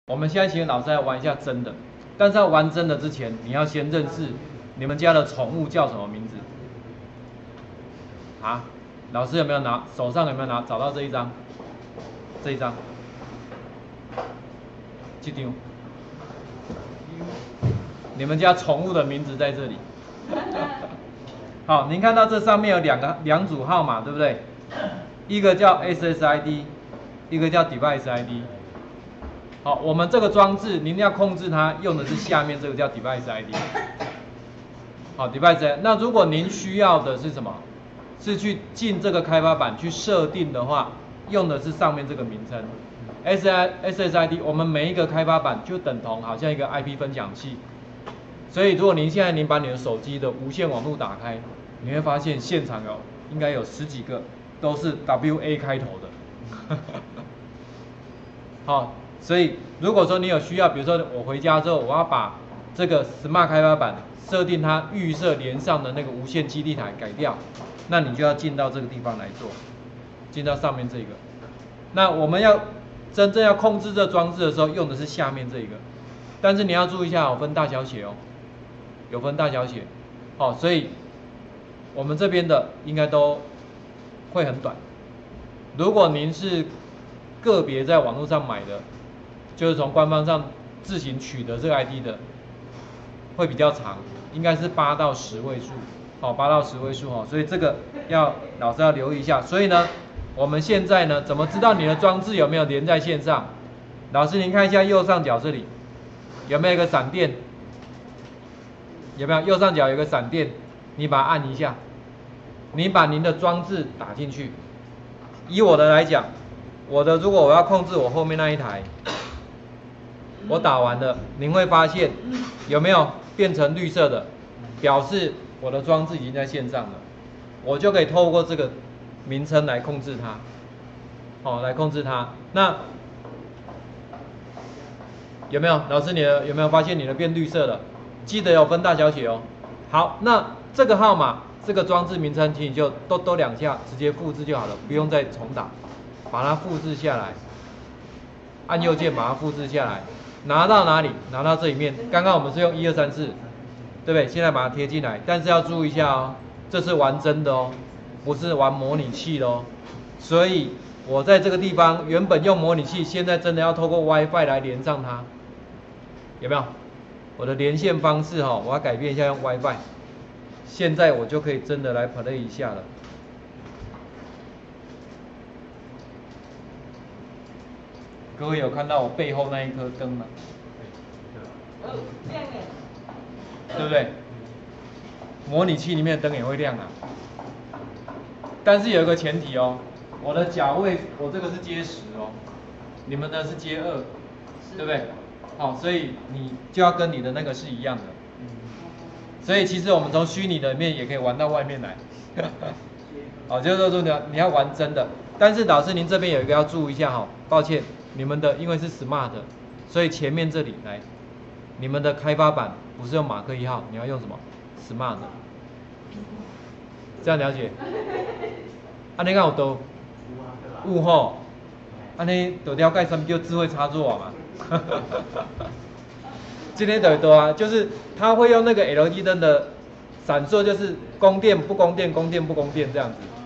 我们现在请老师来玩一下真的，但是要玩真的之前，你要先认识你们家的宠物叫什么名字啊？老师有没有拿？手上有没有拿？找到这一张？这一张？这张？你们家宠物的名字在这里。好，您看到这上面有两组号码，对不对？一个叫 SSID， 一个叫 Device ID。好，我们这个装置您要控制它，用的是下面这个叫 Device ID。好 ，Device ID。那如果您需要的是什么？是去进这个开发板去设定的话，用的是上面这个名称 SSID。我们每一个开发板就等同好像一个 IP 分享器。所以如果您现在把你的手机的无线网络打开，你会发现现场应该有10几个都是 WA 开头的。好，所以如果说你有需要，比如说我回家之后，我要把这个 Smart 开发板设定它预设连上的那个无线基地台改掉，那你就要进到这个地方来做，进到上面这个。那我们要真正要控制这装置的时候，用的是下面这个，但是你要注意一下，有分大小写哦，有分大小写。好，所以我们这边的应该都会很短。如果您是个别在网络上买的，就是从官方上自行取得这个 ID 的，会比较长，应该是8到10位数，好，8到10位数哈，所以这个老师要留意一下。所以呢，我们现在呢，怎么知道你的装置有没有连在线上？老师您看一下右上角这里，有没有一个闪电？有没有？右上角有一个闪电，你把它按一下，你把您的装置打进去。以我的来讲，如果我要控制我后面那一台，我打完了，您会发现有没有变成绿色的，表示我的装置已经在线上了，我就可以透过这个名称来控制它，好，来控制它。那有没有？老师，有没有发现你的变绿色了？记得有分大小写哦。好，那这个号码，这个装置名称，请你就多2下，直接复制就好了，不用再重打，把它复制下来，按右键把它复制下来，拿到哪里？拿到这里面。刚刚我们是用1、2、3、4，对不对？现在把它贴进来，但是要注意一下哦，这是玩真的哦，不是玩模拟器的哦。所以我在这个地方原本用模拟器，现在真的要透过 WiFi 来连上它，有没有？我的连线方式哈，我要改变一下用 WiFi。现在我就可以真的来 play 一下了。各位有看到我背后那一颗灯吗？亮耶，对不对？模拟器里面的灯也会亮啊。但是有一个前提哦，我的脚位我这个是接10哦，你们的是接2，对不对？好，所以你就要跟你的那个是一样的。所以其实我们从虚拟的里面也可以玩到外面来。好，就是说你要玩真的，但是老师您这边有一个要注意一下哈，抱歉，你们的因为是 Smart， 所以前面这里来，你们的开发板不是用马克1号，你要用什么 Smart， 这样了解？安尼敢有都有吼，安尼就了解什么叫智慧插座嘛。今天的多啊，就是它会用那个 LED 灯的闪烁，就是供电不供电，供电不供电这样子。